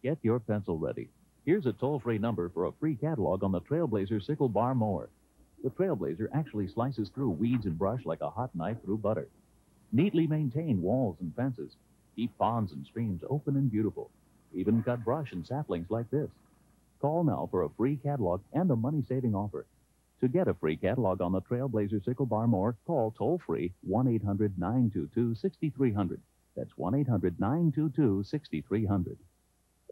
Get your pencil ready. Here's a toll-free number for a free catalog on the Trailblazer Sickle Bar Mower. The Trailblazer actually slices through weeds and brush like a hot knife through butter. Neatly maintain walls and fences. Keep ponds and streams open and beautiful. Even cut brush and saplings like this. Call now for a free catalog and a money-saving offer. To get a free catalog on the Trailblazer Sickle Bar Mower, call toll-free 1-800-922-6300. That's 1-800-922-6300.